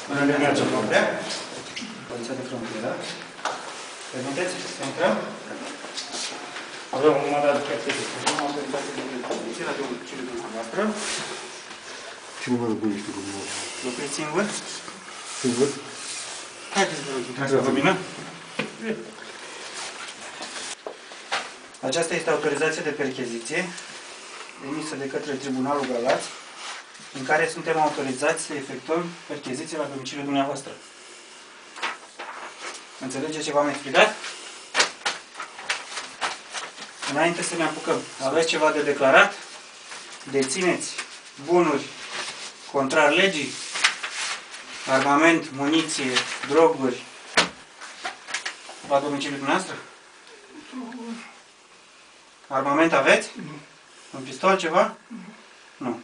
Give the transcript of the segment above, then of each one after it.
Până ne mergem noaptea. Poliția de frontieră. Permiteți să intrăm? Avem un mandat de percheziție. Nu am autorizație de percheziție la domiciliul dumneavoastră. Cine mă răbuiește cu mine? Locuiți singur? Singur? Haideți, vă rog, intrați la lumină. Aceasta este autorizația de percheziție emisă de către Tribunalul Galați, în care suntem autorizați să efectuăm percheziție la domiciliul dumneavoastră. Înțelegeți ce v-am explicat? Înainte să ne apucăm, aveți ceva de declarat? Dețineți bunuri contrar legii? Armament, muniție, droguri la domiciliul dumneavoastră? Armament aveți? Nu. Un pistol, ceva? Nu.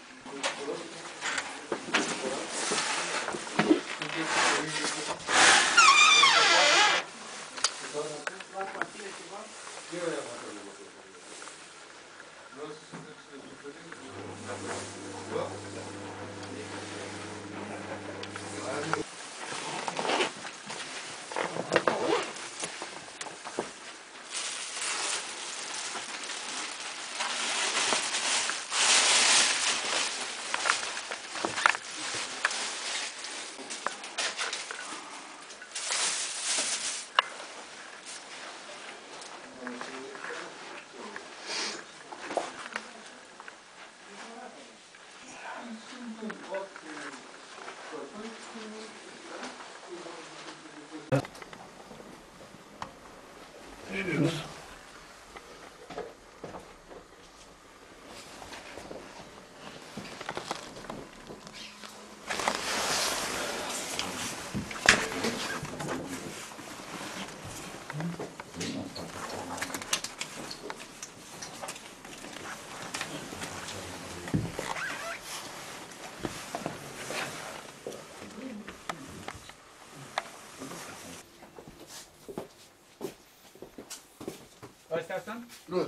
Astea sunt? Nu.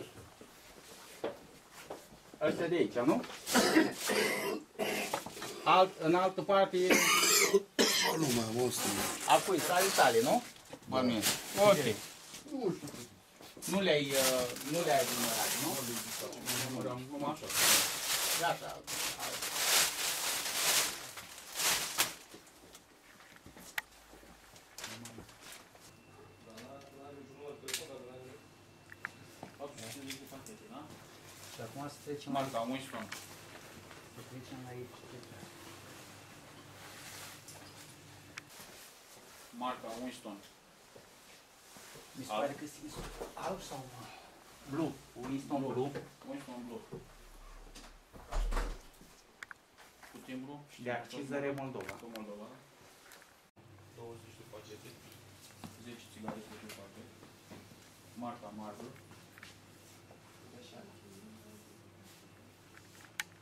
Astea de aici, nu? În altă parte e... Nu mai am asta. Apoi sale tale, nu? Bănuiesc. Ok. Nu știu. Nu le-ai numărat, nu? Nu numărăm, cum așa. Gata. Și acum să trecem Marca 11. să trecem la aici. Marca 11. Mi se pare că sunt alb sau Blue. Winston Blue. 11 Blue. Cu timbru? de accizare Moldova. Cu Moldova. 20 de pachete. 10 țigare pe pachet. Marca Marble.